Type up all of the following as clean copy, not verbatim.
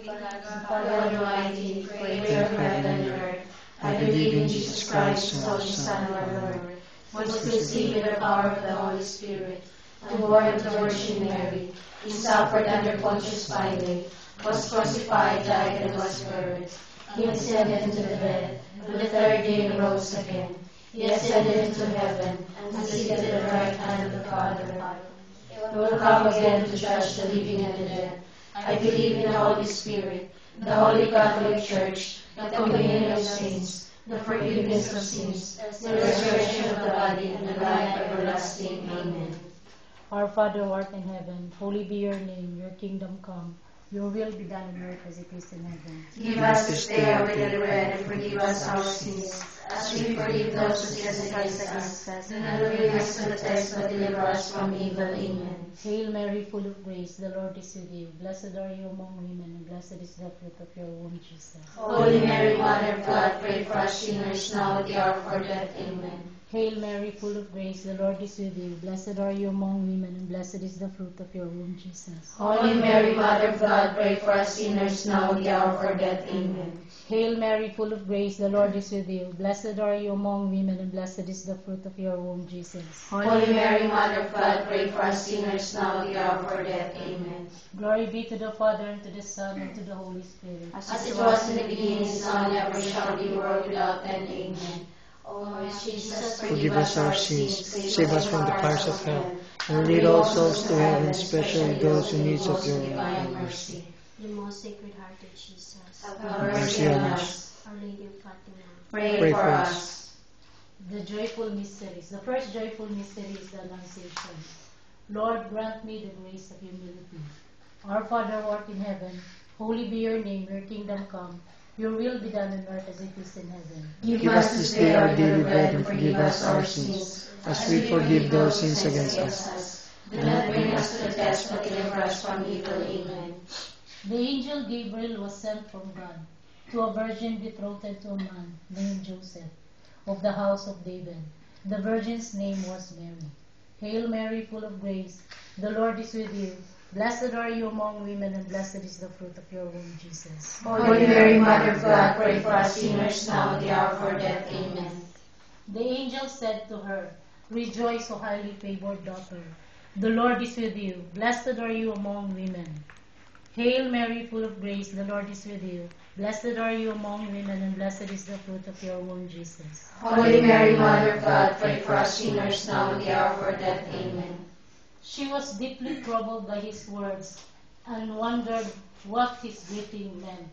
God Almighty, creator of heaven and earth, I believe in Jesus Christ, His only Son, our Lord, who was conceived in the power of the Holy Spirit, and born of the Virgin Mary. He suffered under Pontius Pilate, was crucified, died, and was buried. He ascended into the dead, and the third day rose again. He ascended into heaven, and is seated at the right hand of the Father. He will come again to judge the living and the dead. I believe in the Holy Spirit, the Holy Catholic Church, the communion of saints, the forgiveness of sins, the resurrection of the body, and the life everlasting. Amen. Our Father who art in heaven, holy be your name, your kingdom come. Your will be done on earth as it is in heaven. Give us this day our daily bread, and forgive us our sins, as we forgive those who sin against us. And not bring us to the test, but deliver us from evil. Amen. Hail Mary, full of grace, the Lord is with you. Blessed are you among women, and blessed is the fruit of your womb, Jesus. Holy Mary, Mother of God, pray for us sinners now at the hour of our death. Amen. Hail Mary, full of grace, the Lord is with you. Blessed are you among women, and blessed is the fruit of your womb, Jesus. Holy Mary, Mother of God, pray for us sinners now at the hour of our death. Amen. Hail Mary, full of grace, the Lord is with you. Blessed are you among women, and blessed is the fruit of your womb, Jesus. Holy Mary, Mother of God, pray for us sinners now at the hour of our death. Amen. Glory be to the Father, and to the Son, and to the Holy Spirit. As it was in the beginning, is now, and ever shall be, world without end. Amen. O Lord Jesus, forgive us our sins, save us from the fires of hell, and lead all souls to heaven, especially those who need of your divine mercy. The most sacred heart of Jesus, Have mercy on us. Our Lady of Fatima, Pray for us. The joyful mysteries. The first joyful mystery is the Annunciation. Lord, grant me the grace of humility. Our Father who art in heaven, holy be your name, your kingdom come. Your will be done on earth as it is in heaven. Give us this day our daily bread, and forgive us our sins, as we forgive those who sin against us. Do not bring us to the test, but deliver us from evil. Amen. The angel Gabriel was sent from God to a virgin betrothed to a man named Joseph of the house of David. The virgin's name was Mary. Hail Mary, full of grace, the Lord is with you. Blessed are you among women, and blessed is the fruit of your womb, Jesus. Holy Mary, Mother of God, pray for us sinners now at the hour of our death. Amen. The angel said to her, Rejoice, O highly favored daughter. The Lord is with you. Blessed are you among women. Hail Mary, full of grace, the Lord is with you. Blessed are you among women, and blessed is the fruit of your womb, Jesus. Holy Mary, Mother of God, pray for us sinners now at the hour of our death. Amen. She was deeply troubled by his words, and wondered what his greeting meant.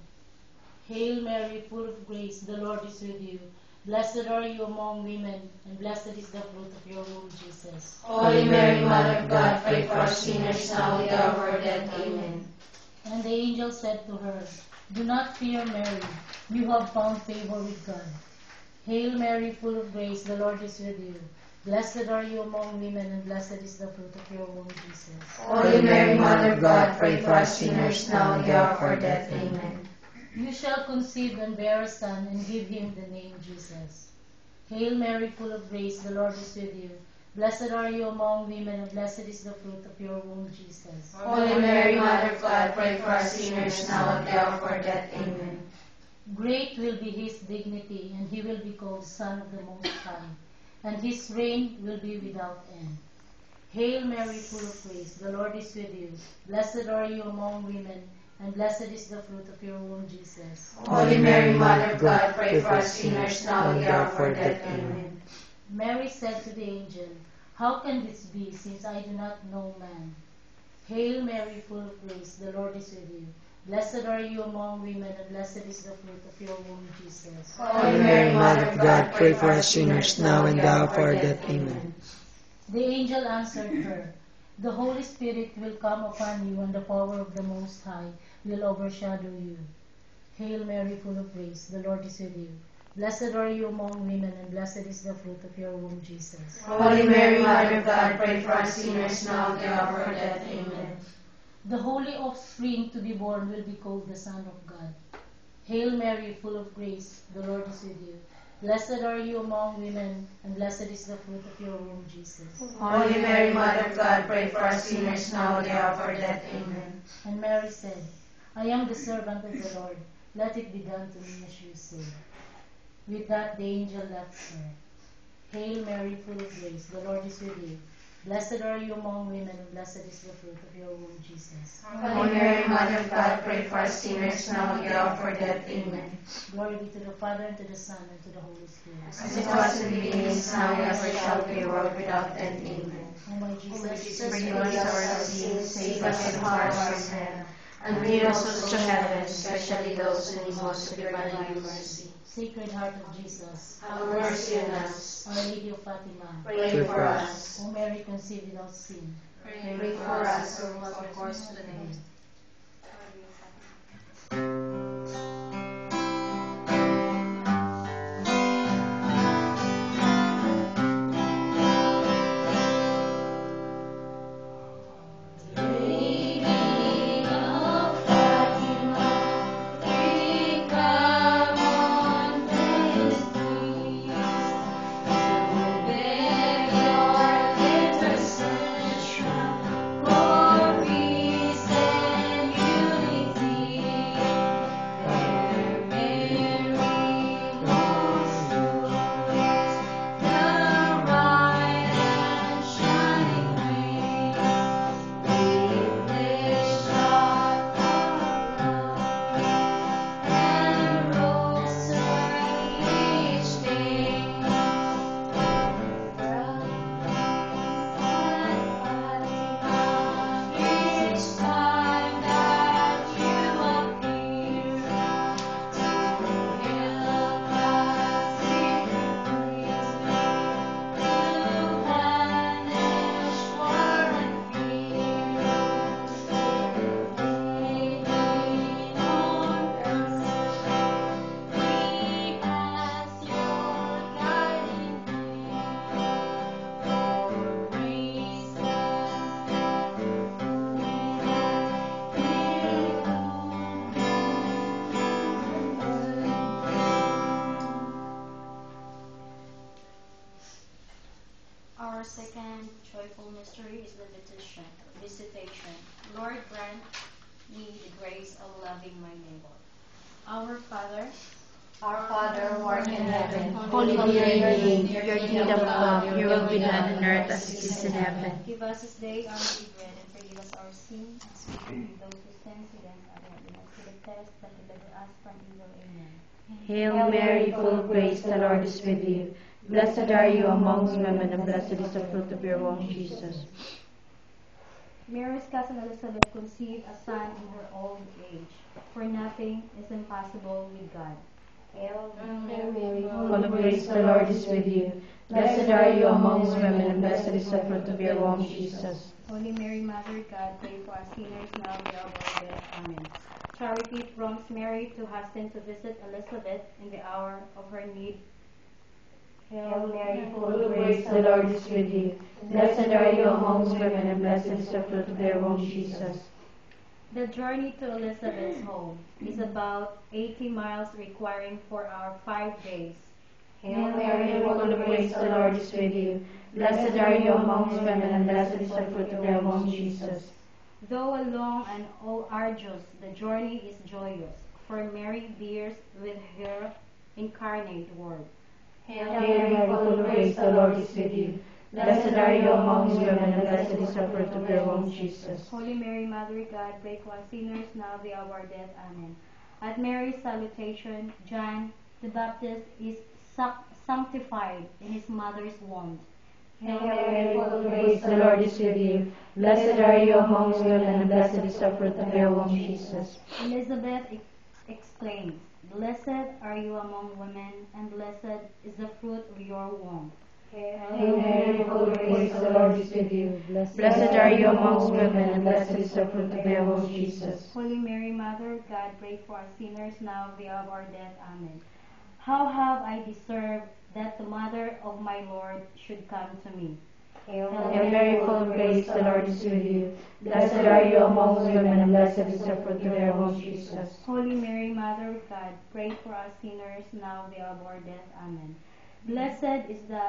Hail Mary, full of grace, the Lord is with you. Blessed are you among women, and blessed is the fruit of your womb, Jesus. Holy Mary, Mother of God, pray for us sinners now at the hour of our death. Amen. And the angel said to her, Do not fear, Mary, you have found favor with God. Hail Mary, full of grace, the Lord is with you. Blessed are you among women, and blessed is the fruit of your womb, Jesus. Holy Mary, Mother of God, pray for us sinners now at the hour of our death. Amen. You shall conceive and bear a son, and give him the name Jesus. Hail Mary, full of grace, the Lord is with you. Blessed are you among women, and blessed is the fruit of your womb, Jesus. Holy Mary, Mother of God, pray for us sinners now at the hour of our death. Amen. Great will be his dignity, and he will be called Son of the Most High, and his reign will be without end. Hail Mary, full of grace, the Lord is with you. Blessed are you among women, and blessed is the fruit of your womb, Jesus. Holy Mary, Mother of God, pray for us sinners now at the hour of our death. Amen. Mary said to the angel, How can this be, since I do not know man? Hail Mary, full of grace, the Lord is with you. Blessed are you among women, and blessed is the fruit of your womb, Jesus. Holy Mary, Mother of God, pray for us sinners now and the hour of our death. Amen. The angel answered her, The Holy Spirit will come upon you, and the power of the Most High will overshadow you. Hail Mary, full of grace, the Lord is with you. Blessed are you among women, and blessed is the fruit of your womb, Jesus. Holy Mary, Mother of God, pray for us sinners now at the hour of our death. Amen. The holy offspring to be born will be called the Son of God. Hail Mary, full of grace, the Lord is with you. Blessed are you among women, and blessed is the fruit of your womb, Jesus. Holy Mary, Mother of God, pray for us sinners now at the hour of our death. Amen. And Mary said, I am the servant of the Lord. Let it be done to me as you say. With that the angel left her. Hail Mary, full of grace, the Lord is with you. Blessed are you among women, and blessed is the fruit of your womb, Jesus. Holy Mary, Mother of God, pray for us sinners now and at the hour of our death. Amen. Glory be to the Father, and to the Son, and to the Holy Spirit. As it was in the beginning, is now, and ever shall be, world without end. Amen. O my Jesus, Forgive us our sins, save us from harm's hell, and lead us souls to heaven, especially those who need most of your divine mercy. Sacred Heart of Jesus, Have mercy on us. Our Lady of Fatima, Pray for us. O Mary conceived without sin, Pray for us, who have recourse to the name. Our second joyful mystery is the visitation. Lord, grant me the grace of loving my neighbor. Our Father, Who art in heaven, Holy be your name, your kingdom come, your will be done on earth as it is in heaven. give us this day our daily bread, and forgive us our sins, as we forgive those who sin against us, and lead us to the test, but deliver us from evil. Amen. Hail Mary, full of grace, the Lord is with you. Blessed are you amongst women, and blessed is the fruit of your womb, Jesus. Mary's cousin Elizabeth conceived a son in her old age, for nothing is impossible with God. Hail Mary, Full of grace, the Lord is with you. Blessed are you amongst women, and blessed is the fruit of your womb, Jesus. Holy Mary, Mother of God, pray for us sinners now and at the hour of our death. Amen. Charity prompts Mary to hasten to visit Elizabeth in the hour of her need. Hail Mary, full of grace, the Lord is with you. Blessed are you amongst women, and blessed is the fruit of your womb, Jesus. The journey to Elizabeth's home is about 80 miles, requiring 4 hours 5 days. Hail Mary, full of grace, the Lord is with you. Blessed are you amongst women, and blessed is the fruit of your womb, Jesus. Though a long and arduous, the journey is joyous, for Mary bears with her incarnate Word. Hail Mary, full of grace, the Lord is with you. Blessed are you amongst women, and blessed is the fruit of your womb, Jesus. Holy Mary, Mother of God, pray for us sinners now and at the hour of our death. Amen. At Mary's salutation, John the Baptist is sanctified in his mother's womb. Hail Mary, full of grace, the Lord is with you. Blessed are you amongst women, and blessed is the fruit of your womb, Jesus. Elizabeth exclaims, "Blessed are you among women, and blessed is the fruit of your womb." Hail Mary, full of grace, the Lord is with you. Blessed are you amongst women, and blessed is the fruit of your womb, Jesus. Holy Mary, Mother of God, pray for us sinners now and at the hour of our death. Amen. How have I deserved that the mother of my Lord should come to me? Hail Mary, full of grace, the Lord is with you. Blessed are you amongst women, and blessed is the fruit of your womb, Jesus. Holy Mary, Mother of God, pray for us sinners now and at the hour of our death. Amen. Blessed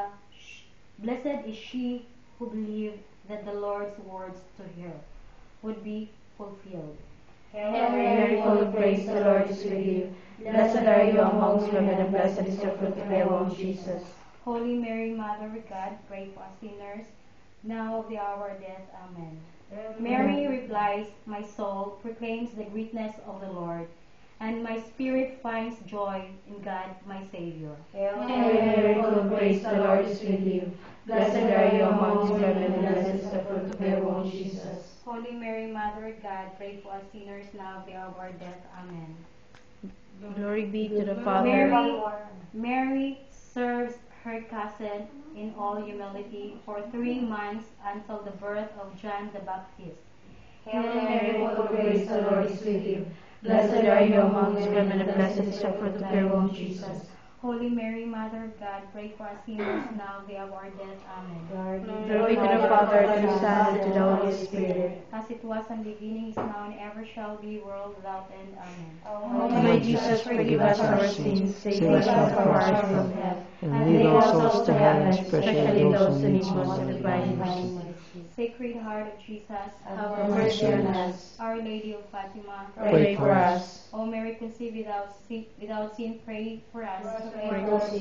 is she who believed that the Lord's words to her would be fulfilled. Hail Mary, full of grace, the Lord is with you. Blessed are you amongst women, and blessed is the fruit of thy womb, Jesus. Holy Mary, Mother of God, pray for us sinners, now of the hour of death. Amen. Mary replies, my soul proclaims the greatness of the Lord, and my spirit finds joy in God my Savior. Hail Mary, full of grace, the Lord is with you. Blessed are you amongst women, and blessed is the fruit of thy womb, Jesus. Holy Mary, Mother of God, pray for us sinners, now of the hour of death. Amen. Glory be to the Father. Mary serves her cousin in all humility for 3 months until the birth of John the Baptist. Hail Mary, full of grace, the Lord is with you. Blessed are you amongst women, and blessed is the fruit of thy womb, Jesus. Holy Mary, Mother of God, pray for us sinners, now of the hour of death. Amen. Glory to the Father, to the Son, and to the Holy Spirit. As it was in the beginning, is now, and ever shall be, world without end. Amen. O my Jesus, forgive us our sins, save us from our from hell, and lead all souls to heaven, especially those who need most of the divine mercy. Sacred Heart of Jesus, Have mercy on us. Our Lady of Fatima, Pray for us. O Mary conceived without sin, pray for us. Pray for us.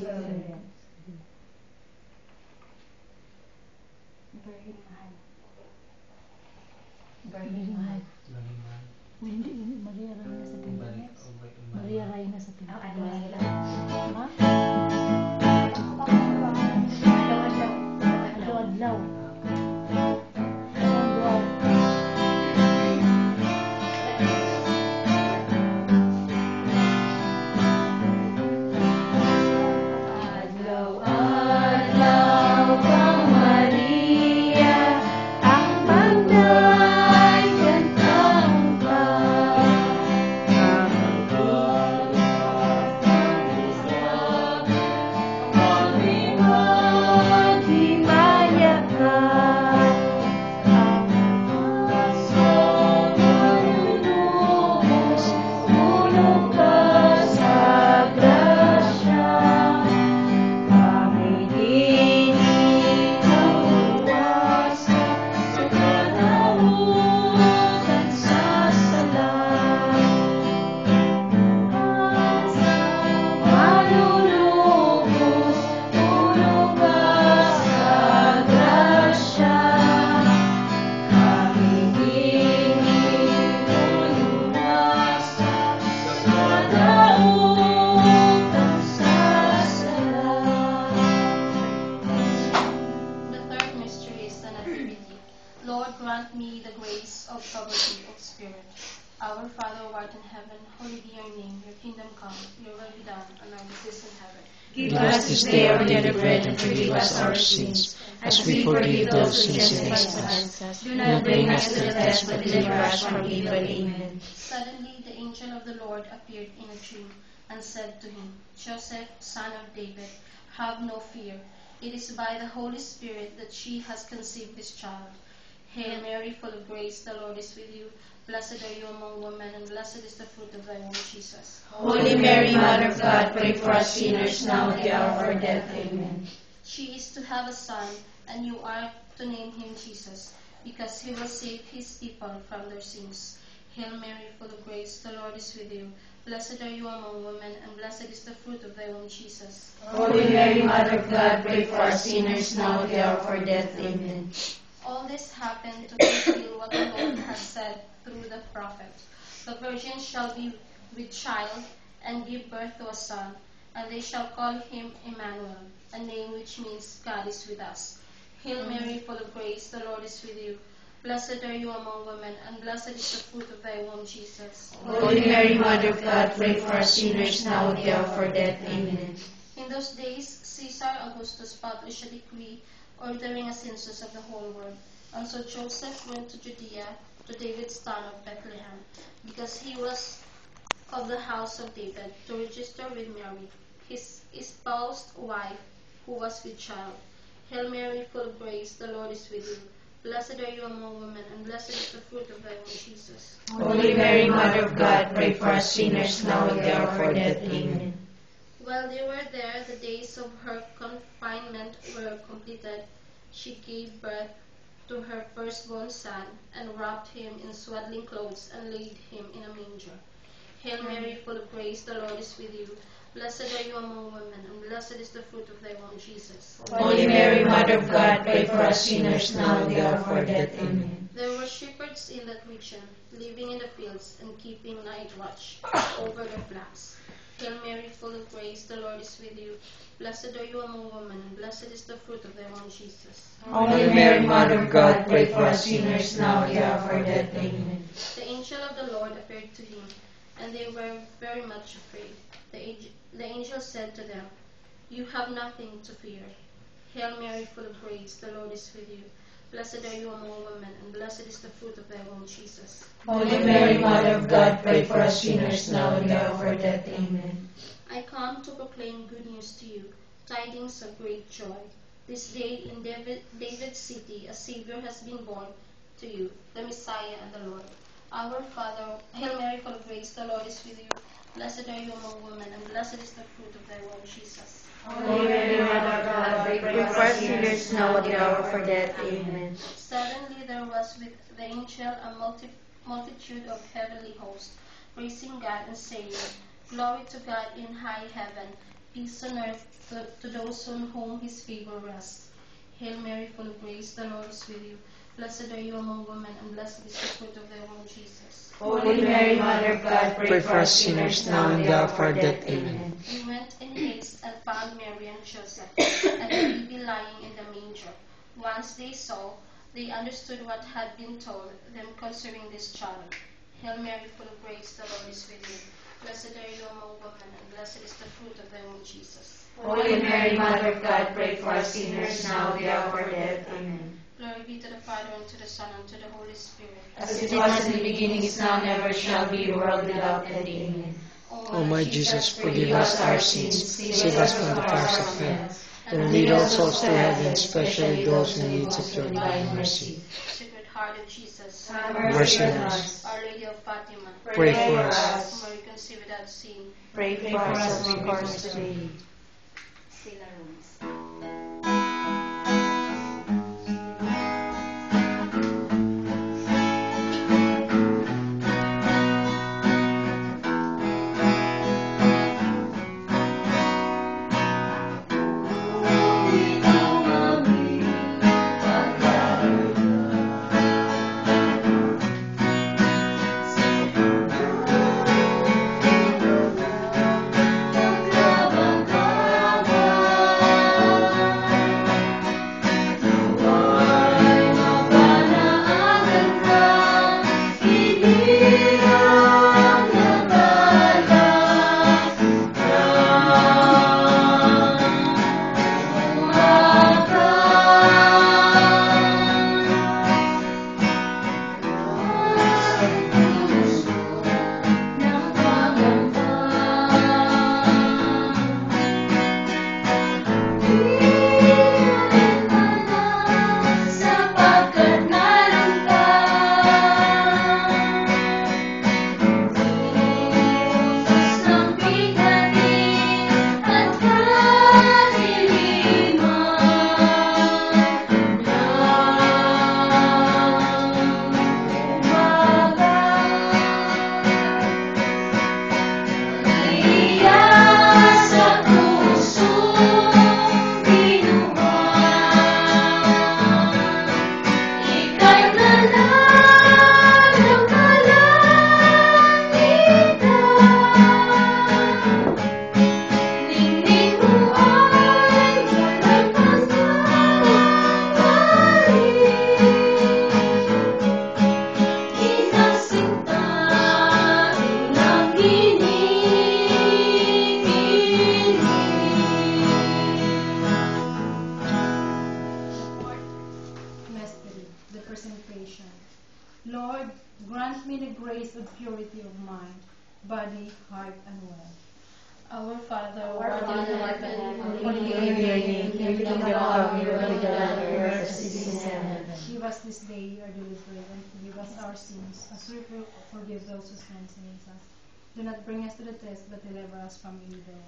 Virgin Mahal. Virgin Mahal. Hindi, Maria Reina sa Pilipinas. Maria Reina sa Pilipinas. Ha? Adlaw-adlaw. Our Father who art in heaven, hallowed be your name. Your kingdom come, your will be done, on earth as it is in heaven. Give us this day our daily bread, and forgive us our sins, as we forgive those who sin against us. Do not bring us to the test, but deliver us from evil. Amen. Suddenly the angel of the Lord appeared in a dream, and said to him, Joseph, son of David, have no fear. It is by the Holy Spirit that she has conceived this child. Hail Mary, full of grace, the Lord is with you. Blessed are you among women, and blessed is the fruit of thy womb, Jesus. Holy Mary, Mother of God, pray for us sinners, now and at the hour of our death. Amen. She is to have a son, and you are to name him Jesus, because he will save his people from their sins. Hail Mary, full of grace, the Lord is with you. Blessed are you among women, and blessed is the fruit of thy womb, Jesus. Holy Mary, Mother of God, pray for us sinners, now and at the hour of our death. Amen. All this happened to fulfill what the Lord has said through the prophet. The virgin shall be with child and give birth to a son, and they shall call him Emmanuel, a name which means God is with us. Hail Mary, full of grace, the Lord is with you. Blessed are you among women, and blessed is the fruit of thy womb, Jesus. Holy Mary, Mother of God, pray for us sinners, now and at the hour of our death. Amen. In those days, Caesar Augustus published a decree ordering a census of the whole world. And so Joseph went to Judea, to David's town of Bethlehem, because he was of the house of David, to register with Mary, his espoused wife, who was with child. Hail Mary, full of grace, the Lord is with you. Blessed are you among women, and blessed is the fruit of thy womb, Jesus. Holy Mary, Mother of God, pray for us sinners, now and at the hour of our death. Amen. While they were there, the days of her confinement were completed. She gave birth to her firstborn son, and wrapped him in swaddling clothes, and laid him in a manger. Hail Mary, full of grace, the Lord is with you. Blessed are you among women, and blessed is the fruit of thy womb, Jesus. Holy Mary, Mother of God, pray for us sinners now and at the hour of our death. Amen. There were shepherds in that region, living in the fields and keeping night watch over their flocks. Hail Mary, full of grace, the Lord is with you. Blessed are you among women, and blessed is the fruit of thy womb, Jesus. Holy Mary, Mother of God, pray for us sinners now and at the hour of our death. Amen. The angel of the Lord appeared to him, and they were very much afraid. The angel said to them, You have nothing to fear. Hail Mary, full of grace, the Lord is with you. Blessed are you among women, and blessed is the fruit of thy womb, Jesus. Holy Mary, Mother of God, pray for us sinners now and at the hour of our death. Amen. I come to proclaim good news to you, tidings of great joy. This day in David's city a Savior has been born to you, the Messiah and the Lord. Our Father, Hail Mary, full of grace, the Lord is with you. Blessed are you among women, and blessed is the fruit of thy womb, Jesus. Holy Mary, Mother of God, pray for us sinners now at the hour of our death. Amen. Suddenly there was with the angel a multitude of heavenly hosts, praising God and saying, Glory to God in high heaven, peace on earth to those on whom his favor rests. Hail Mary, full of grace, the Lord is with you. Blessed are you among women, and blessed is the fruit of thy womb, Jesus. Holy Mary, Mother of God, pray for us sinners now and at the hour of our death. Amen. He went in haste and found Mary and Joseph, and the baby lying in the manger. Once they saw, they understood what had been told them concerning this child. Hail Mary, full of grace, the Lord is with you. Blessed are you among women, and blessed is the fruit of thy womb, Jesus. Holy Mary, Mother of God, pray for us sinners now at the hour of our death. Amen. Glory be to the Father, and to the Son, and to the Holy Spirit. As it was in the beginning, is now, and ever shall be, world without end. Amen. O my Jesus, forgive us our sins, save us from the fires of hell, and lead all souls to heaven, especially those in need of your divine mercy. Sacred Heart of Jesus, Have Mercy on us. Our Lady of Fatima, Pray for us. Mary conceived without sin, Pray for us, O Lord, today. Still Rose. Lord, grant me the grace of purity of mind, body, heart, and will. Our Father, who Our art Father, in who art in heaven, heaven, Holy be your name, your kingdom come, your will be done on earth as it is in heaven. Give us this day our daily bread, and forgive us our sins, as we forgive those who sin against us. Do not bring us to the test, but deliver us from evil.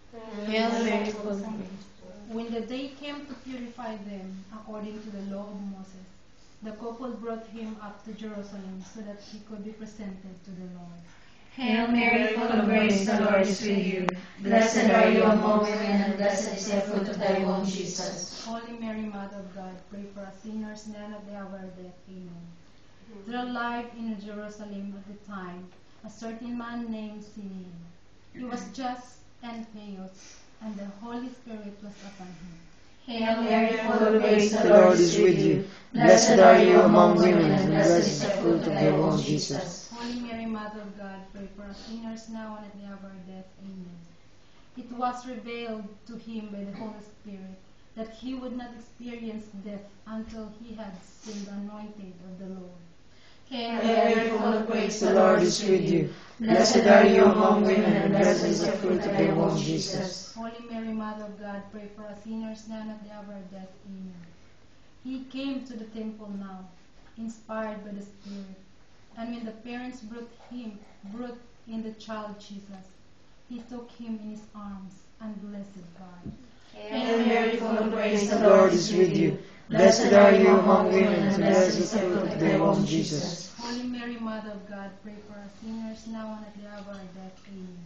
Hail Mary, full of grace. When the day came to purify them, according to the law of Moses, the couple brought him up to Jerusalem so that he could be presented to the Lord. Hail Mary, full of grace, the Lord is with you. Blessed are you among women, and blessed is the fruit of thy womb, Jesus. Holy Mary, Mother of God, pray for us sinners now and at the hour of death. Amen. There lived in Jerusalem at the time a certain man named Simeon. He was just and pious, and the Holy Spirit was upon him. Hail Mary, full of grace, The Lord is with you. Blessed are you among women, and blessed is the fruit of thy womb, Jesus. Holy Mary, Mother of God, pray for us sinners now and at the hour of death. Amen. It was revealed to him by the Holy Spirit that he would not experience death until he had seen the anointed of the Lord. Hail Mary, full of grace, The Lord is with you. Blessed are you among women, and blessed is the fruit of thy womb, Jesus. Holy Mary, Mother of God, pray for us sinners now and at the hour of death. Amen. He came to the temple now, inspired by the Spirit. And when the parents brought in the child Jesus, he took him in his arms and blessed God. Hail Mary, full of grace, The Lord is with you. Blessed are you among women, and blessed is the fruit of thy womb, Jesus. Holy Mary, Mother of God, pray for us sinners now and at the hour of death. Amen.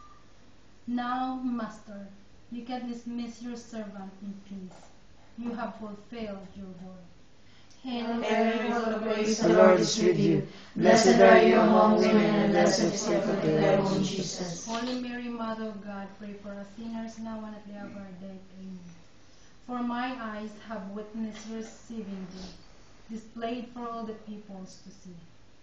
Now, Master, you can dismiss your servant in peace. You have fulfilled your word. Hail Mary, full of grace, The Lord is with you. Blessed are you among women, and blessed is the fruit of thy womb, Jesus. Holy Mary, Mother of God, pray for us sinners now and at the hour of death. Amen. For my eyes have witnessed your saving thee, displayed for all the peoples to see.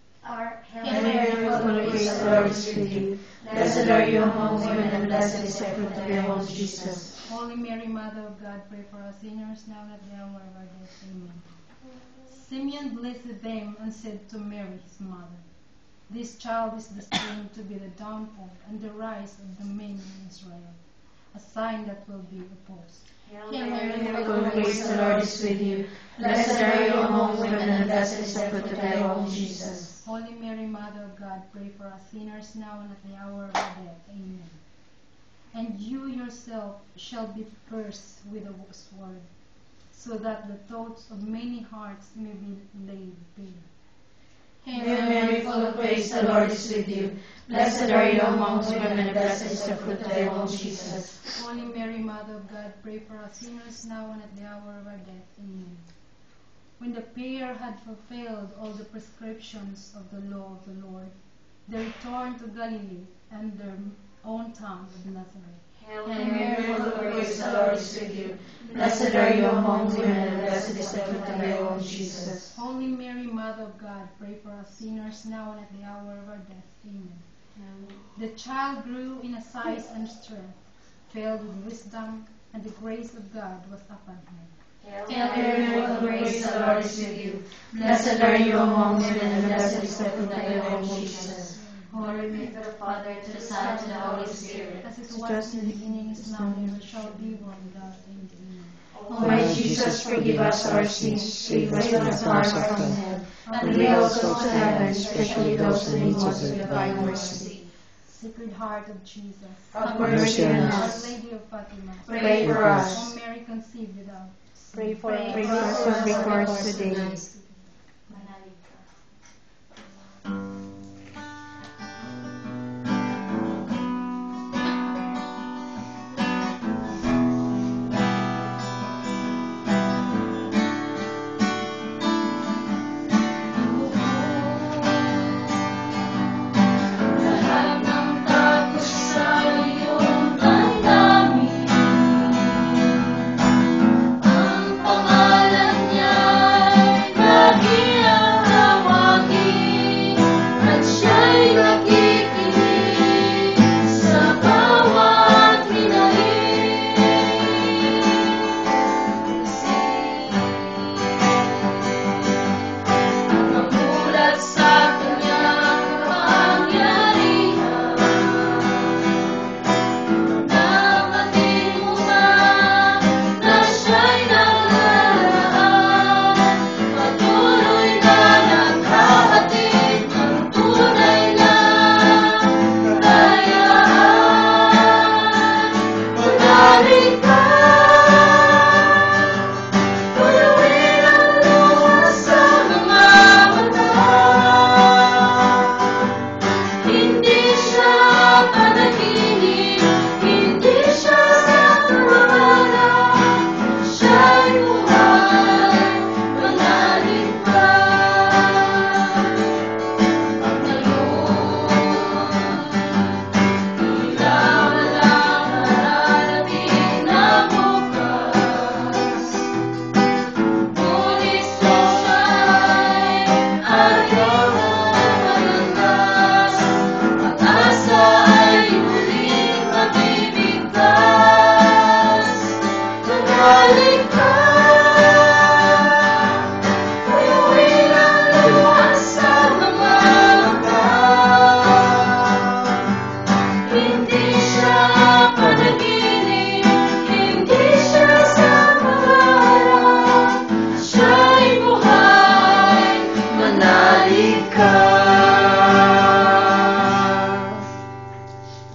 Hail Mary, full of grace, the Lord is with you. Blessed are you among women, and blessed is the fruit of thy womb, Jesus. Holy Mary, Mother of God, pray for us sinners now and at the hour of our death. Amen. Simeon blessed them and said to Mary, his mother, this child is destined to be the downfall and the rise of the many in Israel, a sign that will be opposed. Hail Mary, full of grace, the Lord is with you. Blessed are you among women, and blessed is the fruit of thy womb, Jesus. Holy Mary, Mother of God, pray for us sinners now and at the hour of our death. Amen. And you yourself shall be pierced with a sword, so that the thoughts of many hearts may be laid bare. Hail Mary, full of grace, the Lord is with you. Blessed are you among women, and blessed is the fruit of thy womb, Jesus. Holy Mary, Mother of God, pray for us sinners now and at the hour of our death. Amen. When the pair had fulfilled all the prescriptions of the law of the Lord, they returned to Galilee and their own town of Nazareth. Hail Mary, full of grace, the Lord is with you. Blessed are you among women, and blessed is the fruit of thy womb, Jesus. Holy Mary, Mother of God, pray for us sinners now and at the hour of our death. Amen. The child grew in size and strength, filled with wisdom, and the grace of God was upon him. Hail Mary, full of grace, the Lord is with you. Blessed are you among women, and blessed is the fruit of thy womb, Jesus. Glory be to the Father, to the Son, to the Holy Spirit. As it was in the beginning, is now, and ever shall be, world without end. Amen. O my Jesus, forgive us our sins, save us from the fire from hell, and lead all souls to heaven, especially those in need of the divine mercy. Sacred Heart of Jesus, Have mercy on us. Our Lady of Fatima, Pray for us. O Mary conceived without. Pray for us every course today. Pangalan niya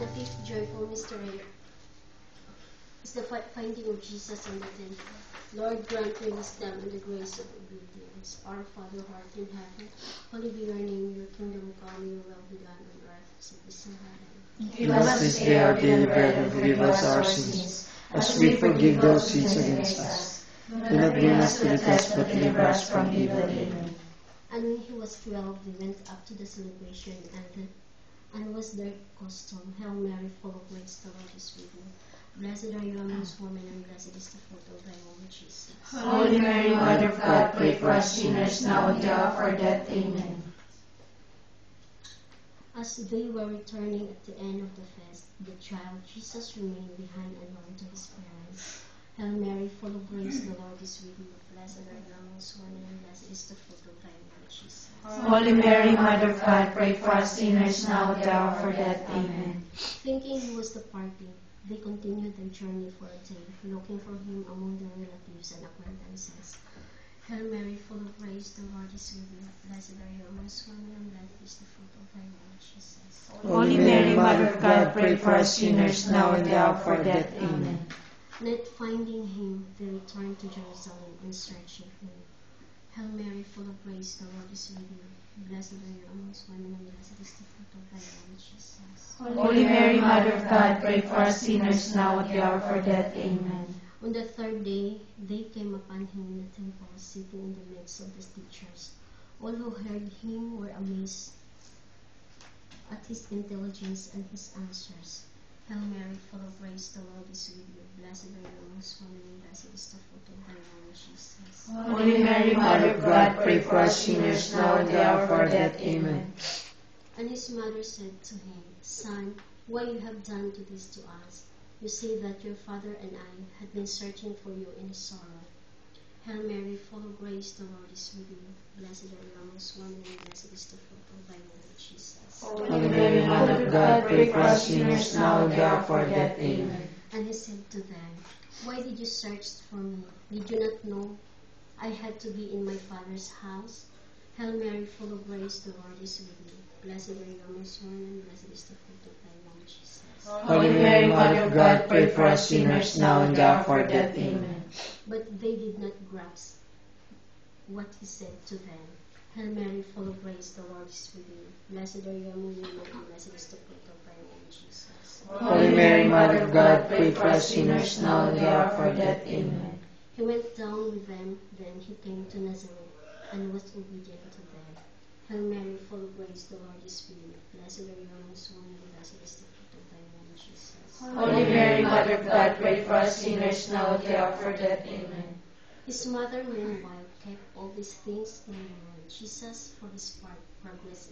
fifth joyful mystery is the finding of Jesus in the temple. Lord, grant me wisdom and the grace of obedience. Our Father who art in heaven, hallowed be your name. Your kingdom come, your will be done on earth as it is in heaven. Give us this day our daily bread, and forgive us our sins, as we forgive those who sin against us. Do not bring us to the test, but deliver us from evil. Amen. And when he was 12, they went up to the celebration, and was their custom. Hail Mary, full of grace, the Lord is with you. Blessed are you amongst women, and blessed is the fruit of thy womb, Jesus. Holy Mary, Mother of God, pray for us sinners now and at the hour of our death. Amen. As they were returning at the end of the feast, the child Jesus remained behind and went to his parents. Hail Mary, full of grace, the Lord is with you. Blessed are you amongst women, and blessed is the fruit of thy womb, Jesus. Holy Mary, Mother of God, pray for us sinners now and at the hour of our death. Amen. Thinking he was departing, they continued their journey for a day, looking for him among their relatives and acquaintances. Hail Mary, full of grace, the Lord is with you. Blessed are you amongst women, and blessed is the fruit of thy womb, Jesus. Holy Mary, Mother of God, pray for us sinners now and at the hour of our death. Amen. Not finding him, they returned to Jerusalem and searched for him. Hail Mary, full of grace, the Lord is with you. Blessed are you amongst women, and blessed is the fruit of thy womb, Jesus. Holy Mary, Mother of God, pray for us sinners now and at the hour of our death. Amen. On the third day, they came upon him in the temple, sitting in the midst of the teachers. All who heard him were amazed at his intelligence and his answers. Hail Mary, full of grace, the Lord is with you. Blessed are you amongst women, and blessed is the fruit of thy womb, Jesus. Holy Mary, Mother of God, pray for us sinners now and at the hour of our death. Amen. And his mother said to him, Son, why you have done to this to us? You say that your father and I had been searching for you in sorrow. Hail Mary, full of grace, the Lord is with you. Blessed are you amongst women, and blessed is the fruit of thy womb, Jesus. Holy Mary, Mother of God, pray for us sinners now and at the hour of our death. Amen. And he said to them, Why did you search for me? Did you not know I had to be in my Father's house? Hail Mary, full of grace, the Lord is with you. Blessed are you amongst women, and blessed is the fruit of thy womb, Jesus. Holy Mary, Mother of God, pray for us sinners now and at the hour of our death. Amen. But they did not grasp what he said to them. Hail Mary, full of grace, the Lord is with you. Blessed are you among women, and blessed is the fruit of thy womb, Jesus. Holy Mary, Mother of God, pray for us sinners now and at the hour of our death. Amen. He went down with them, then he came to Nazareth, and was obedient to them. Hail Mary, full of grace, the Lord is with you. Blessed are you amongst women, and blessed is the fruit of thy womb, Jesus. Holy Mary, Mother of God, pray for us sinners now and at the hour of our death. Amen. His mother, meanwhile, kept all these things in mind. Jesus, for his part, progressed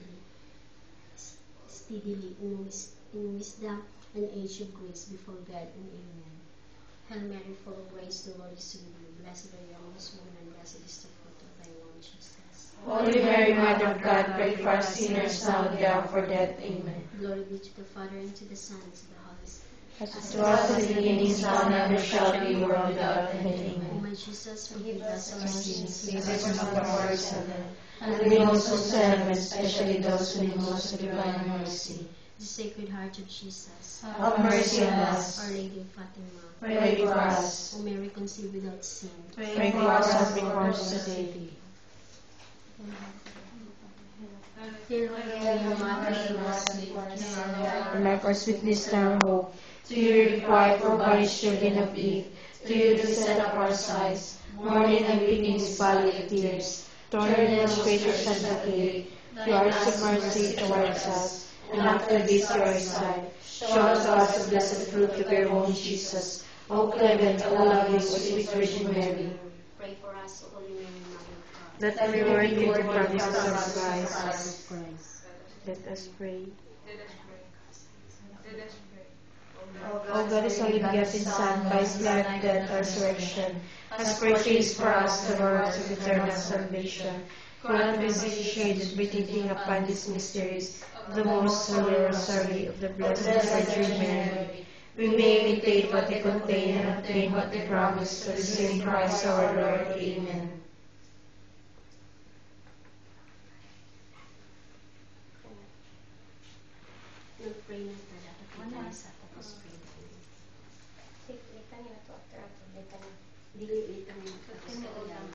steadily in wisdom and age of grace before God and Amen. Hail Mary, full of grace, the Lord is with you. Blessed are you amongst women, and blessed is the fruit of thy womb, Jesus. Holy Mary, Mother of God, pray for us sinners now and at the hour of our death. Amen. Glory be to the Father, and to the Son, and to the Holy Spirit. As it was in the beginning, is now, and ever shall be, world without end. O Amen. my Jesus, forgive us our sins, Save us from the horrors of hell, and lead all souls to heaven, especially those who need most of divine mercy. the Sacred Heart of Jesus. Have mercy on us. Our Lady of Fatima. Pray for us. O Mary conceived without sin. Pray for us as we cross the day. Hail Mary, Mother of God, And like our sweetness and our hope, to you we cry, poor banished children of Eve, to you to set up our sighs, mourning and weeping this valley of tears. Turn in us gracious and gate, to eyes of mercy towards us, and after this your side. Show to us the blessed fruit of your womb, Jesus. O clement, O loving, O sweet Virgin Mary, pray for us, O Holy Mary, Mother of God. that every word in the promises of Christ. Let us pray. O God, is only begotten Son, by his life, death, and resurrection, has purchased for us the rewards of eternal salvation. Grant me initiated meditating upon these mysteries of the most holy rosary of the Blessed Virgin Mary. We may imitate what they contain and obtain what they promise through the same Christ our Lord. Amen. nag-pray na ito. Dapat tayo sa tapos pray. Litan niya to after ako. Litan niya. Dili, litan niya.